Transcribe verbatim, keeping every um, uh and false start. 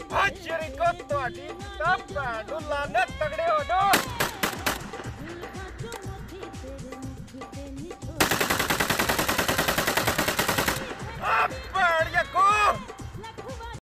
ਹਾਜ਼ਰੀ ਕੋ ਤੁਹਾਡੀ ਤਾਂ ਭੈਣ ਨੂੰ ਲਾਨਤ ਤਗੜੇ ਹੋ ਜਾਓ।